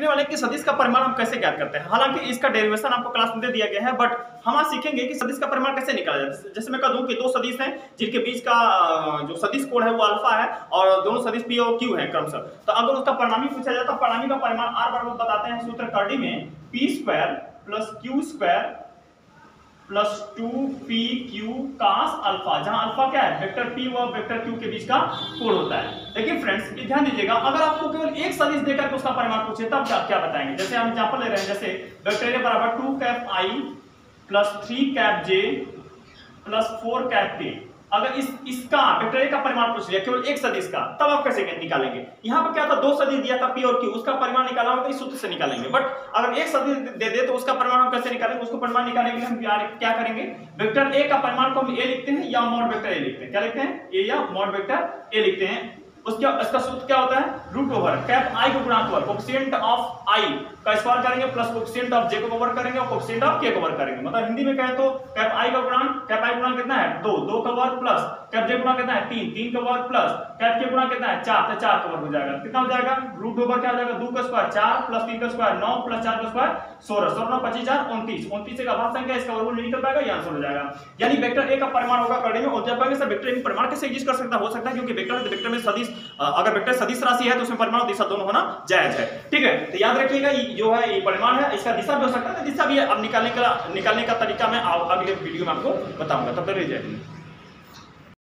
सीखने वाले कि सदिश का परिमाण हम कैसे ज्ञात करते हैं। हालांकि इसका डेरिवेशन आपको क्लास में दे दिया गया है, बट हम आज सीखेंगे कि सदिश का परिमाण कैसे निकाला जाता है। जैसे मैं कह दूं कि दो सदिश हैं जिनके बीच का जो सदिश कोण है वो अल्फा है और दोनों सदिश पी और क्यू है क्रमशः। तो अगर उसका परिणामी पूछा जाए तो परिणामी का परिमाण आर बराबर बताते हैं सूत्र कर्डी में p square plus q square plus 2pq cos alpha, जहां अल्फा क्या है वेक्टर p व वेक्टर q के बीच का कोण होता है। लेकिन फ्रेंड्स ये ध्यान दीजिएगा, अगर आपको केवल एक सदिश देकर के उसका परिमाण पूछे तब क्या बताएंगे। जैसे हम एग्जांपल ले रहे हैं, जैसे वेक्टर a बराबर 2 cap i plus 3 cap j plus 4 cap k। अगर इसका वेक्टर a का परिमाण पूछ लिया केवल एक सदिश का, तब आप कैसे निकालेंगे। यहाँ पर क्या था, दो सदिश दिया था p और q, उसका परिमाण निकाला होगा इस सूत्र से निकालेंगे। बट अगर एक सदिश दे तो उसका परिमाण हम कैसे निकालेंगे। उसको परिमाण निकालने के लिए हम क्या करेंगे, वेक्टर a का परिमाण को हम a लिखते हैं या मॉड वेक्टर a लिखते हैं। क्या लिखते हैं, a या मॉड वेक्टर a लिखते हैं। उसका सूत्र क्या होता है, रूट ओवर कैप i को गुणा कर कोएफिशिएंट ऑफ i का स्क्वायर करेंगे प्लस कोएफिशिएंट ऑफ j को ओवर करेंगे और कोएफिशिएंट ऑफ k को ओवर करेंगे। मतलब हिंदी में कहें तो कैप i का गुणा, कैप i गुणा कितना है 2, 2 का वर्ग प्लस कैप j गुणा कितना है 3, 3 का वर्ग प्लस कैप k गुणा कितना है 4, तो 4 का वर्ग हो जाएगा। कितना हो जाएगा, रूट ओवर क्या हो जाएगा 2 का स्क्वायर 4 प्लस 3 का स्क्वायर 9 प्लस 4 का स्क्वायर 16, 16 25 4 29, 29 का भाग संख्या इसका वर्गमूल निकल पाएगा, ये आंसर हो जाएगा। यानी वेक्टर a का परिमाण होगा कर्डी में। और जब कहेंगे सर वेक्टर a में परिमाण कैसे एग्जिस्ट कर सकता हो सकता है, क्योंकि वेक्टर में सदिश, अगर वेक्टर सदिश राशि है तो उसमें परिमाण और दिशा दोनों होना जायज है। ठीक है, तो याद रखिएगा जो है ये परिमाण है, इसका दिशा भी हो सकता है, दिशा भी अब निकालने का तरीका मैं अगले वीडियो में आपको बताऊंगा। तब तक रह जाए।